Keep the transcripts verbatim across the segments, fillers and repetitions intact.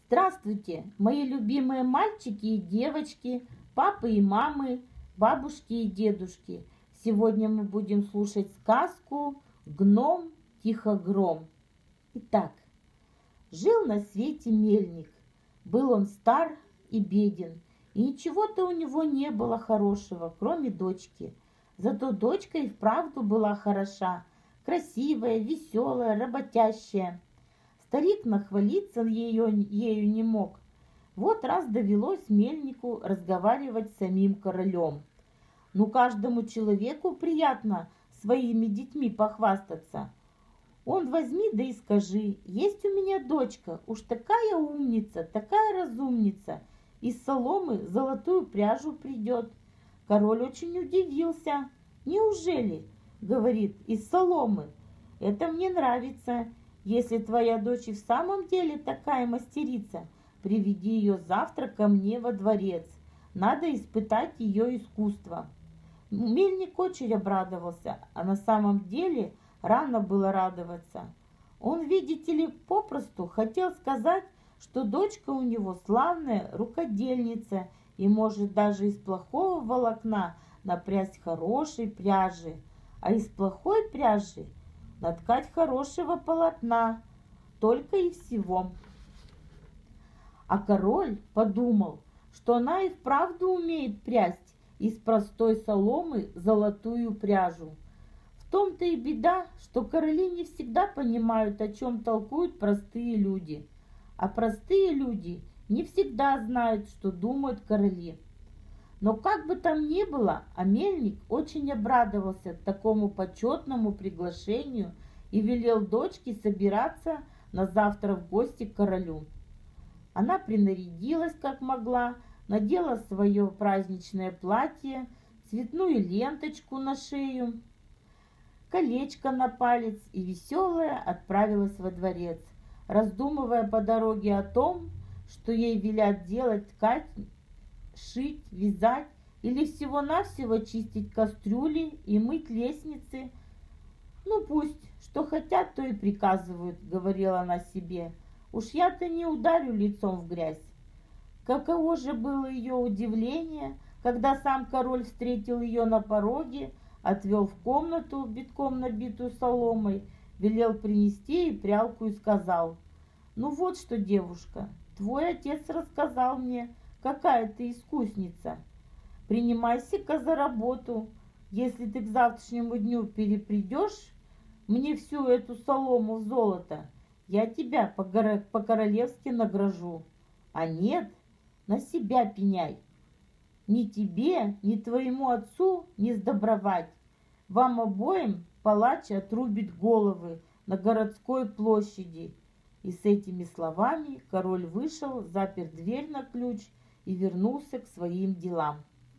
Здравствуйте, мои любимые мальчики и девочки, папы и мамы, бабушки и дедушки. Сегодня мы будем слушать сказку «Гном Тихогром». Итак, жил на свете мельник. Был он стар и беден, и ничего-то у него не было хорошего, кроме дочки. Зато дочка и вправду была хороша, красивая, веселая, работящая. Старик нахвалиться ее, ею не мог. Вот раз довелось мельнику разговаривать с самим королем. Ну, каждому человеку приятно своими детьми похвастаться. Он возьми да и скажи: есть у меня дочка, уж такая умница, такая разумница, из соломы золотую пряжу придет. Король очень удивился. Неужели, говорит, из соломы? Это мне нравится. Если твоя дочь и в самом деле такая мастерица, приведи ее завтра ко мне во дворец. Надо испытать ее искусство. Мельник очень обрадовался, а на самом деле рано было радоваться. Он, видите ли, попросту хотел сказать, что дочка у него славная рукодельница и может даже из плохого волокна напрясть хорошей пряжи, а из плохой пряжи наткать хорошего полотна, только и всего. А король подумал, что она и вправду умеет прясть из простой соломы золотую пряжу. В том-то и беда, что короли не всегда понимают, о чем толкуют простые люди, а простые люди не всегда знают, что думают короли. Но как бы там ни было, а мельник очень обрадовался такому почетному приглашению и велел дочке собираться на завтра в гости к королю. Она принарядилась как могла, надела свое праздничное платье, цветную ленточку на шею, колечко на палец и веселая отправилась во дворец, раздумывая по дороге о том, что ей велят делать, ткать, шить, вязать или всего-навсего чистить кастрюли и мыть лестницы. Ну пусть, что хотят, то и приказывают, говорила она себе. Уж я-то не ударю лицом в грязь. Каково же было ее удивление, когда сам король встретил ее на пороге, отвел в комнату, битком набитую соломой, велел принести и прялку и сказал: ну вот что, девушка, твой отец рассказал мне, какая ты искусница. Принимайся-ка за работу. Если ты к завтрашнему дню перепридешь мне всю эту солому в золото, я тебя по-королевски награжу. А нет, на себя пеняй. Ни тебе, ни твоему отцу не сдобровать. Вам обоим палач отрубит головы на городской площади. И с этими словами король вышел, запер дверь на ключ и вернулся к своим делам.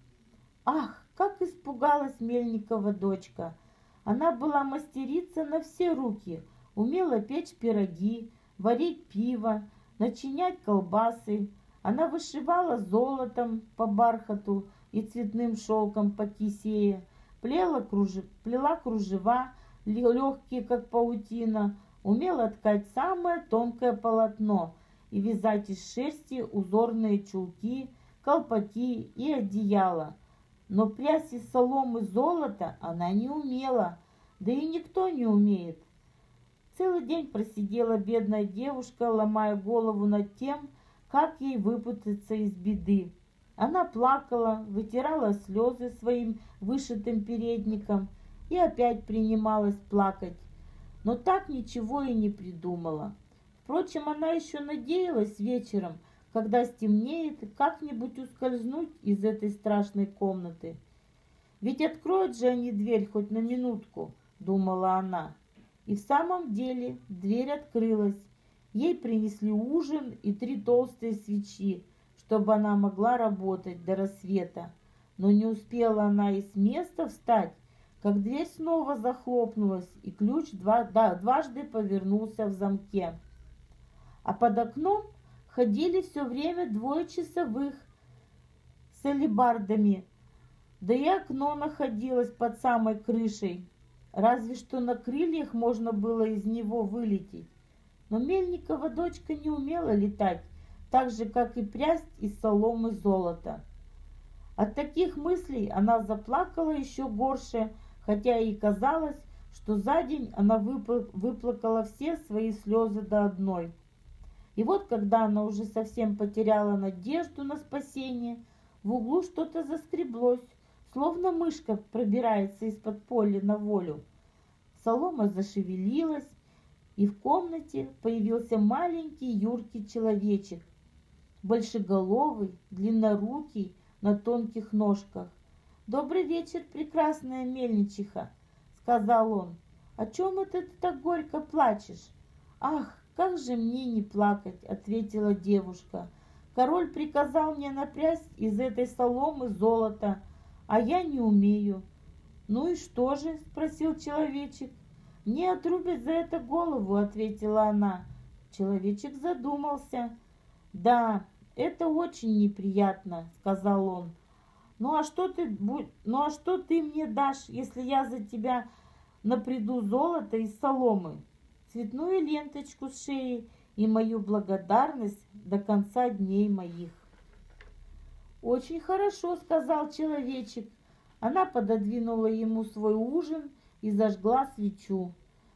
Ах, как испугалась Мельникова дочка! Она была мастерица на все руки, умела печь пироги, варить пиво, начинять колбасы. Она вышивала золотом по бархату и цветным шелком по кисее, плела кружев, плела кружева, легкие, как паутина, умела ткать самое тонкое полотно и вязать из шерсти узорные чулки, колпаки и одеяла. Но прясть из соломы золота она не умела, да и никто не умеет. Целый день просидела бедная девушка, ломая голову над тем, как ей выпутаться из беды. Она плакала, вытирала слезы своим вышитым передником и опять принималась плакать, но так ничего и не придумала. Впрочем, она еще надеялась вечером, когда стемнеет, как-нибудь ускользнуть из этой страшной комнаты. Ведь откроют же они дверь хоть на минутку, думала она. И в самом деле дверь открылась. Ей принесли ужин и три толстые свечи, чтобы она могла работать до рассвета. Но не успела она и с места встать, как дверь снова захлопнулась, и ключ два, да, дважды повернулся в замке. А под окном ходили все время двое часовых с алебардами, да и окно находилось под самой крышей. Разве что на крыльях можно было из него вылететь. Но Мельникова дочка не умела летать, так же, как и прясть из соломы золото. От таких мыслей она заплакала еще горше, хотя ей казалось, что за день она выплакала все свои слезы до одной. И вот, когда она уже совсем потеряла надежду на спасение, в углу что-то заскреблось, словно мышка пробирается из-под поля на волю. Солома зашевелилась, и в комнате появился маленький юркий человечек, большеголовый, длиннорукий, на тонких ножках. «Добрый вечер, прекрасная мельничиха», — сказал он. «О чем это ты так горько плачешь?» «Ах, как же мне не плакать», — ответила девушка. «Король приказал мне напрясть из этой соломы золото, а я не умею». «Ну и что же?» — спросил человечек. «Мне отрубят за это голову», — ответила она. Человечек задумался. «Да, это очень неприятно», — сказал он. «Ну а что ты, ну а что ты мне дашь, если я за тебя напряду золото из соломы, цветную ленточку с шеи и мою благодарность до конца дней моих?» «Очень хорошо», — сказал человечек. Она пододвинула ему свой ужин и зажгла свечу.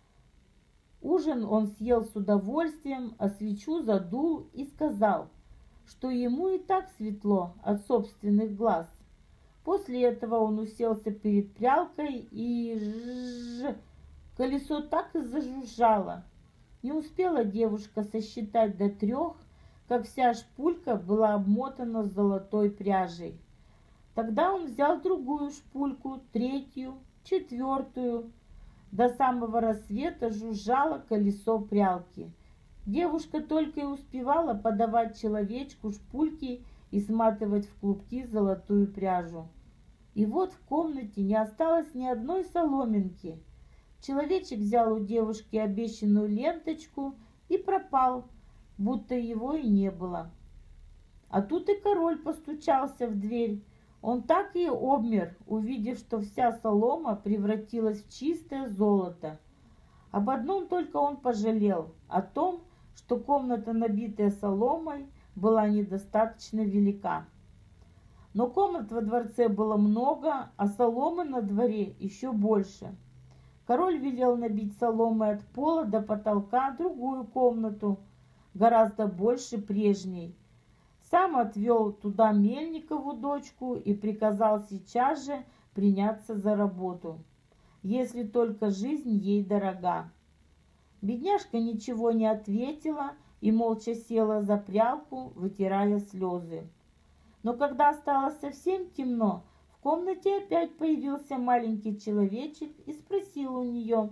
Ужин он съел с удовольствием, а свечу задул и сказал, что ему и так светло от собственных глаз. После этого он уселся перед прялкой, и ж колесо так и зажужжало. Не успела девушка сосчитать до трех, как вся шпулька была обмотана золотой пряжей. Тогда он взял другую шпульку, третью, четвертую. До самого рассвета жужжало колесо прялки. Девушка только и успевала подавать человечку шпульки и сматывать в клубки золотую пряжу. И вот в комнате не осталось ни одной соломинки. Человечек взял у девушки обещанную ленточку и пропал, будто его и не было. А тут и король постучался в дверь. Он так и обмер, увидев, что вся солома превратилась в чистое золото. Об одном только он пожалел, о том, что комната, набитая соломой, была недостаточно велика. Но комнат во дворце было много, а соломы на дворе еще больше. Король велел набить соломой от пола до потолка другую комнату, гораздо больше прежней. Сам отвел туда Мельникову дочку и приказал сейчас же приняться за работу, если только жизнь ей дорога. Бедняжка ничего не ответила и молча села за прялку, вытирая слезы. Но когда стало совсем темно, в комнате опять появился маленький человечек и спросил у нее: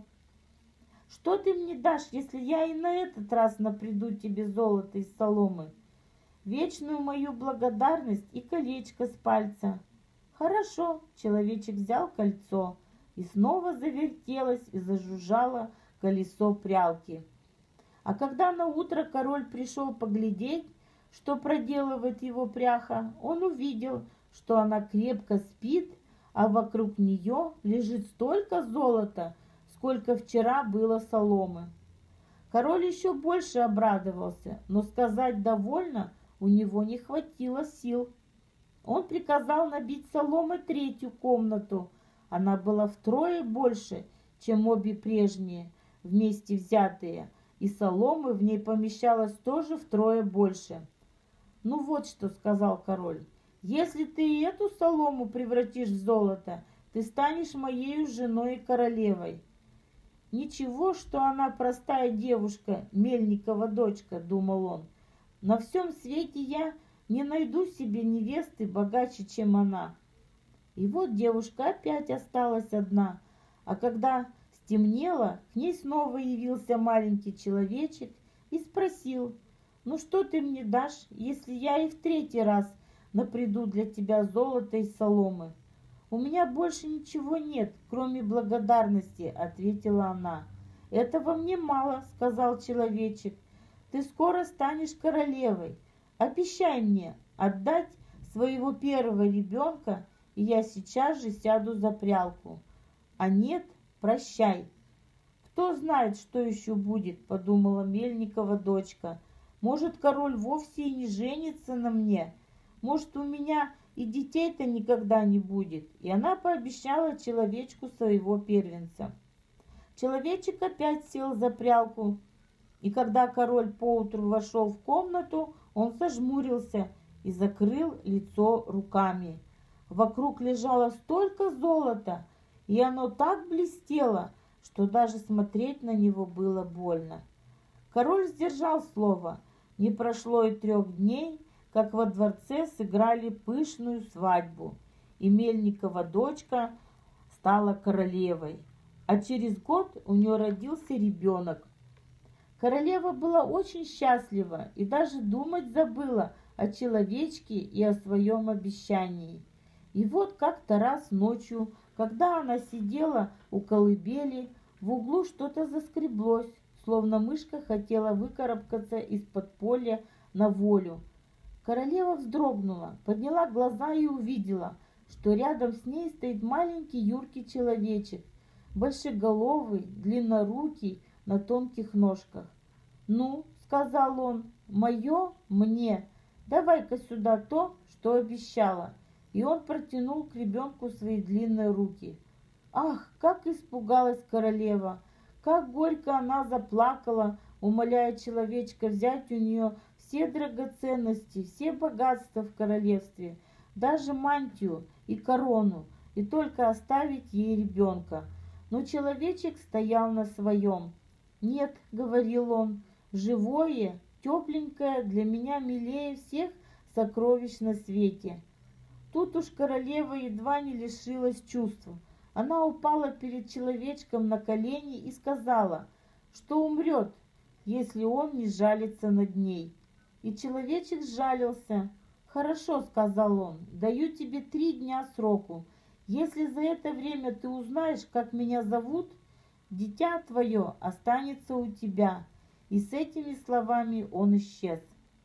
«Что ты мне дашь, если я и на этот раз напряду тебе золото из соломы?» «Вечную мою благодарность и колечко с пальца». «Хорошо», — человечек взял кольцо, и снова завертелось и зажужжало колесо прялки. А когда на утро король пришел поглядеть, что проделывает его пряха, он увидел, что она крепко спит, а вокруг нее лежит столько золота, сколько вчера было соломы. Король еще больше обрадовался, но сказать «довольно» у него не хватило сил. Он приказал набить соломой третью комнату. Она была втрое больше, чем обе прежние, вместе взятые, и соломы в ней помещалось тоже втрое больше. «Ну вот что», — сказал король, — «если ты и эту солому превратишь в золото, ты станешь моею женой и королевой». «Ничего, что она простая девушка, Мельникова дочка», — думал он. «На всем свете я не найду себе невесты богаче, чем она». И вот девушка опять осталась одна, а когда стемнело, к ней снова явился маленький человечек и спросил: «Ну что ты мне дашь, если я и в третий раз напряду для тебя золото из соломы?» «У меня больше ничего нет, кроме благодарности», — ответила она. «Этого мне мало», — сказал человечек. «Ты скоро станешь королевой. Обещай мне отдать своего первого ребенка, и я сейчас же сяду за прялку. А нет, прощай». «Кто знает, что еще будет», — подумала Мельникова дочка. Может, король вовсе и не женится на мне? Может, у меня и детей-то никогда не будет?» И она пообещала человечку своего первенца. Человечек опять сел за прялку, и когда король поутру вошел в комнату, он зажмурился и закрыл лицо руками. Вокруг лежало столько золота, и оно так блестело, что даже смотреть на него было больно. Король сдержал слово. Не прошло и трех дней, как во дворце сыграли пышную свадьбу, и Мельникова дочка стала королевой, а через год у нее родился ребенок. Королева была очень счастлива и даже думать забыла о человечке и о своем обещании. И вот как-то раз ночью, когда она сидела у колыбели, в углу что-то заскреблось, словно мышка хотела выкарабкаться из подполья на волю. Королева вздрогнула, подняла глаза и увидела, что рядом с ней стоит маленький юркий человечек, большеголовый, длиннорукий, на тонких ножках. «Ну, — сказал он, — мое мне, давай-ка сюда то, что обещала». И он протянул к ребенку свои длинные руки. Ах, как испугалась королева! Как горько она заплакала, умоляя человечка взять у нее все драгоценности, все богатства в королевстве, даже мантию и корону, и только оставить ей ребенка. Но человечек стоял на своем. «Нет, — говорил он, — живое, тепленькое для меня милее всех сокровищ на свете». Тут уж королева едва не лишилась чувств. Она упала перед человечком на колени и сказала, что умрет, если он не жалится над ней. И человечек сжалился. «Хорошо, — сказал он, — даю тебе три дня сроку. Если за это время ты узнаешь, как меня зовут, дитя твое останется у тебя». И с этими словами он исчез.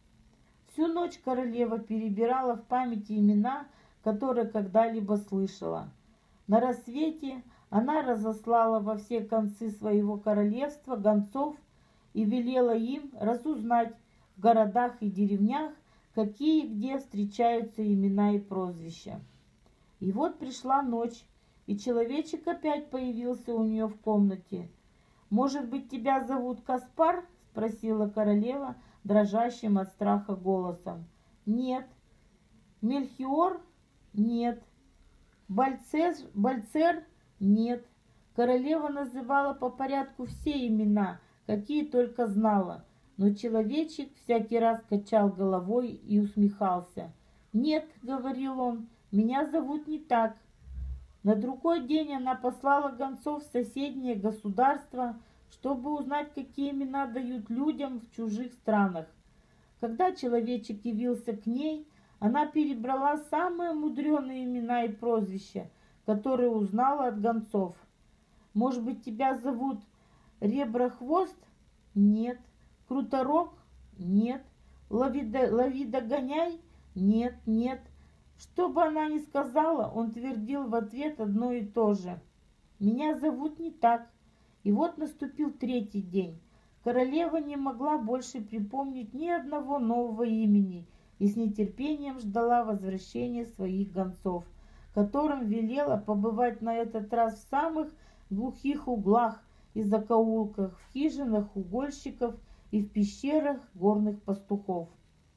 Всю ночь королева перебирала в памяти имена, которые когда-либо слышала. На рассвете она разослала во все концы своего королевства гонцов и велела им разузнать в городах и деревнях, какие и где встречаются имена и прозвища. И вот пришла ночь, и человечек опять появился у нее в комнате. «Может быть, тебя зовут Каспар?» — спросила королева дрожащим от страха голосом. «Нет». «Мельхиор?» «Нет». «Бальцер?» Бальцер? Нет». Королева называла по порядку все имена, какие только знала, но человечек всякий раз качал головой и усмехался. «Нет, — говорил он, — меня зовут не так». На другой день она послала гонцов в соседнее государство, чтобы узнать, какие имена дают людям в чужих странах. Когда человечек явился к ней, она перебрала самые мудреные имена и прозвища, которые узнала от гонцов. «Может быть, тебя зовут Реброхвост?» «Нет». «Круторог?» «Нет». «Лови-догоняй?» «Нет, нет». Что бы она ни сказала, он твердил в ответ одно и то же. «Меня зовут не так». И вот наступил третий день. Королева не могла больше припомнить ни одного нового имени и с нетерпением ждала возвращения своих гонцов, которым велела побывать на этот раз в самых глухих углах и закоулках, в хижинах угольщиков и в пещерах горных пастухов.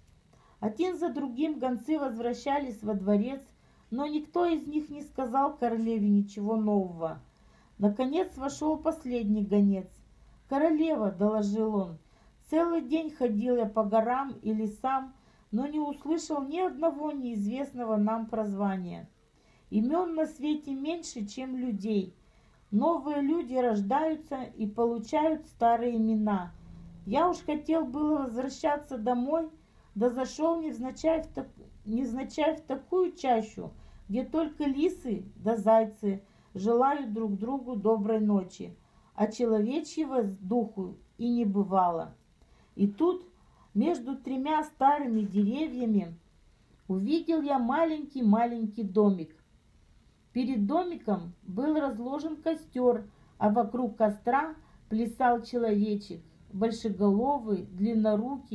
Один за другим гонцы возвращались во дворец, но никто из них не сказал королеве ничего нового. Наконец вошел последний гонец. «Королева, — доложил он, — целый день ходил я по горам и лесам, но не услышал ни одного неизвестного нам прозвания. Имен на свете меньше, чем людей. Новые люди рождаются и получают старые имена. Я уж хотел было возвращаться домой, да зашел невзначай в, так... невзначай в такую чащу, где только лисы да зайцы желают друг другу доброй ночи, а человечьего духу и не бывало. И тут между тремя старыми деревьями увидел я маленький-маленький домик. Перед домиком был разложен костер, а вокруг костра плясал человечек, большеголовый, длиннорукий,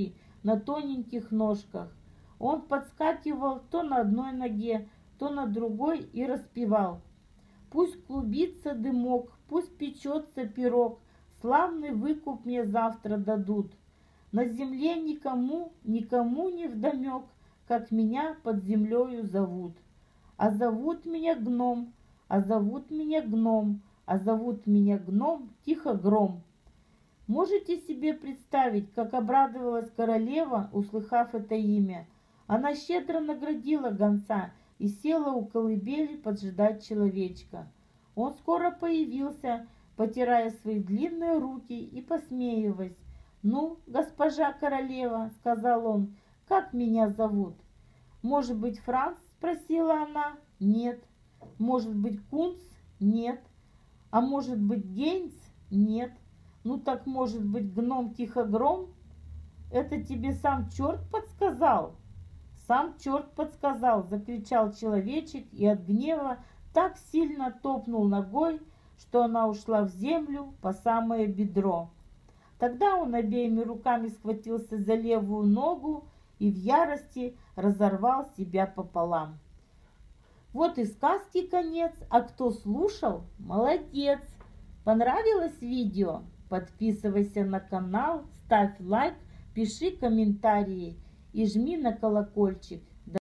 на тоненьких ножках. Он подскакивал то на одной ноге, то на другой и распевал: «Пусть клубится дымок, пусть печется пирог, славный выкуп мне завтра дадут. На земле никому, никому не вдомек, как меня под землею зовут. А зовут меня гном, а зовут меня гном, а зовут меня гном Тихо-Гром». Можете себе представить, как обрадовалась королева, услыхав это имя? Она щедро наградила гонца и села у колыбели поджидать человечка. Он скоро появился, потирая свои длинные руки и посмеиваясь. «Ну, госпожа королева, — сказал он, — как меня зовут?» «Может быть, Франц?» — спросила она. «Нет». «Может быть, Кунц?» «Нет». «А может быть, Гейнц?» «Нет». «Ну так, может быть, гном Тихо-Гром?» «Это тебе сам черт подсказал?» «Сам черт подсказал!» — закричал человечек и от гнева так сильно топнул ногой, что она ушла в землю по самое бедро. Тогда он обеими руками схватился за левую ногу и в ярости разорвал себя пополам. Вот и сказки конец, а кто слушал, молодец! Понравилось видео? Подписывайся на канал, ставь лайк, пиши комментарии и жми на колокольчик.